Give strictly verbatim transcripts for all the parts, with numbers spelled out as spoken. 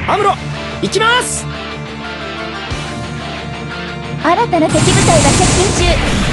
アムロ、行きます。 新たな敵部隊が接近中。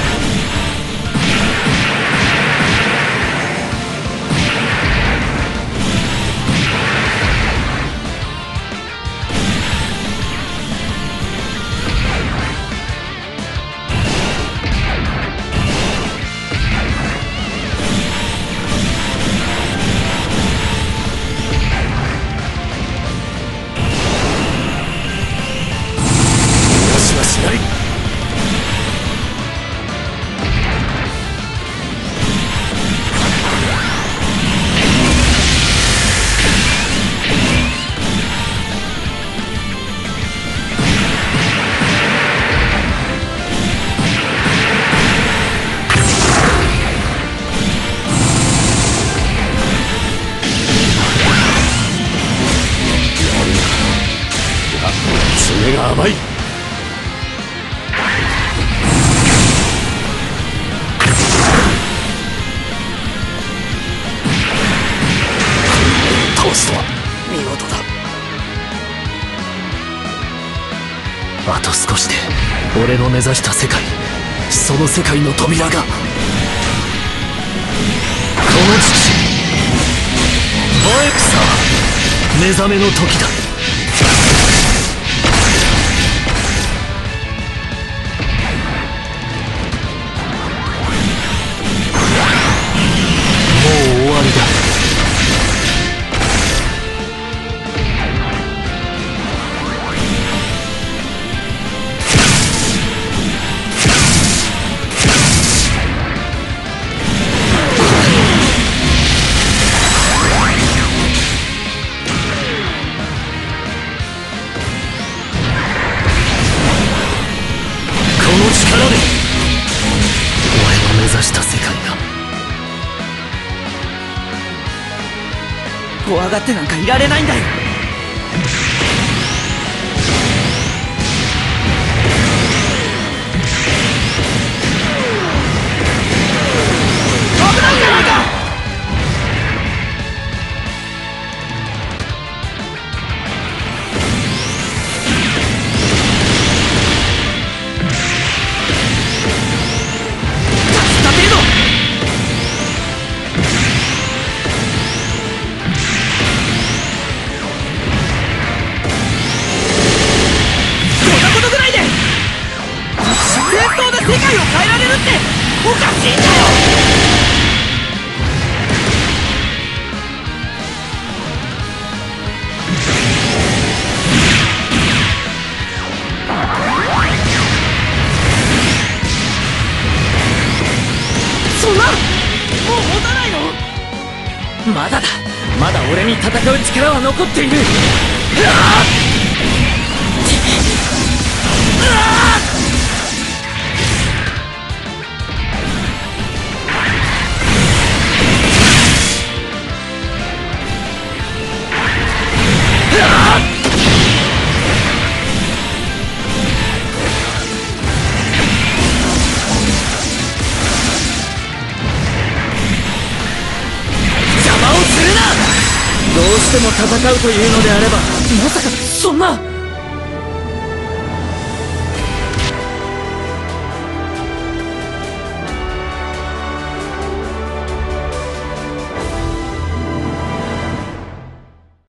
爪が甘い。倒すとは見事だ。あと少しで俺の目指した世界、その世界の扉が、この時期バエクサー、目覚めの時だ。この力で俺の目指した世界が。 怖がってなんかいられないんだよ。危ないじゃないか。世界を変えられるっておかしいんだよ。そんなもう持たないの？まだだ、まだ俺に戦う力は残っている。うわっどうしても戦うというのであれば、まさかそんな。